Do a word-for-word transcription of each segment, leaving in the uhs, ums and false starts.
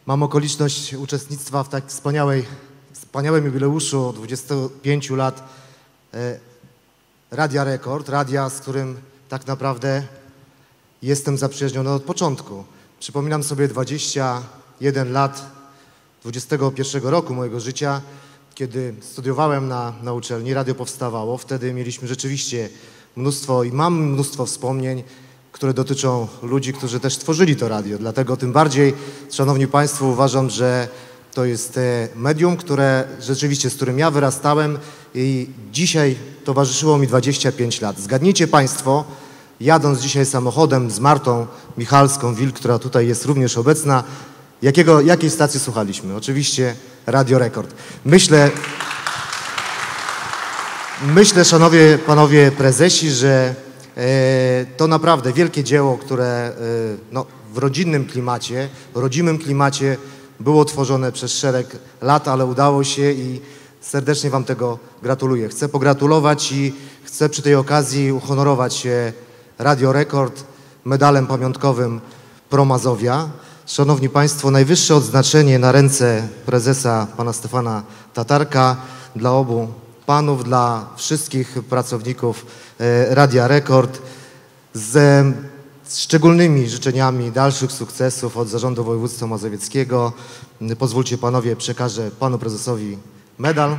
Mam okoliczność uczestnictwa w tak wspaniałej, wspaniałym jubileuszu dwudziestu pięciu lat e, Radia Rekord, radia, z którym tak naprawdę jestem zaprzyjaźniony od początku. Przypominam sobie dwadzieścia jeden lat dwudziestego pierwszego roku mojego życia, kiedy studiowałem na, na uczelni, radio powstawało. Wtedy mieliśmy rzeczywiście mnóstwo i mam mnóstwo wspomnień, które dotyczą ludzi, którzy też tworzyli to radio. Dlatego tym bardziej, szanowni państwo, uważam, że to jest medium, które rzeczywiście, z którym ja wyrastałem i dzisiaj towarzyszyło mi dwadzieścia pięć lat. Zgadnijcie państwo, jadąc dzisiaj samochodem z Martą Michalską-Wilk, która tutaj jest również obecna, jakiego, jakiej stacji słuchaliśmy? Oczywiście Radio Rekord. Myślę, myślę, szanowni panowie prezesi, że e, to naprawdę wielkie dzieło, które e, no, w rodzinnym klimacie, rodzimym klimacie było tworzone przez szereg lat, ale udało się i serdecznie wam tego gratuluję. Chcę pogratulować i chcę przy tej okazji uhonorować Radio Rekord medalem pamiątkowym Pro Mazowia. Szanowni państwo, najwyższe odznaczenie na ręce prezesa pana Stefana Tatarka dla obu panów, dla wszystkich pracowników Radia Rekord z szczególnymi życzeniami dalszych sukcesów od Zarządu Województwa Mazowieckiego. Pozwólcie panowie, przekażę panu prezesowi medal.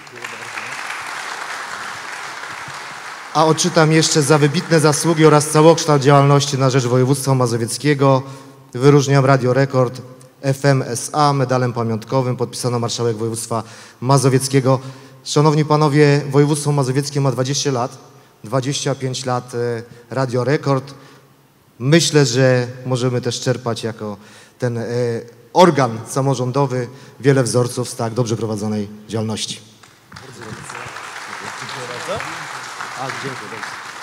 A odczytam jeszcze za wybitne zasługi oraz całokształt działalności na rzecz Województwa Mazowieckiego. Wyróżniam Radio Rekord F M S A medalem pamiątkowym, podpisano marszałek województwa mazowieckiego. Szanowni panowie, województwo mazowieckie ma dwadzieścia lat, dwadzieścia pięć lat Radio Rekord. Myślę, że możemy też czerpać jako ten organ samorządowy wiele wzorców z tak dobrze prowadzonej działalności. Bardzo dziękuję bardzo. A, dziękuję bardzo.